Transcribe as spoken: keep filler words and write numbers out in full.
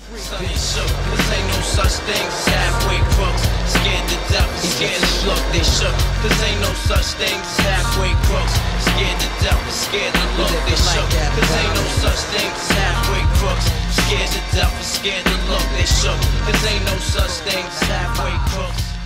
They shook, cause ain't no such thing as halfway crooks. Scared to death, scared to look, they shook. Cause ain't no such thing as halfway crooks. Scared to death, scared to look, they shook. Cause ain't no such thing as halfway crooks. Scared to death, scared to look, they shook. Cause ain't no such thing as halfway crooks.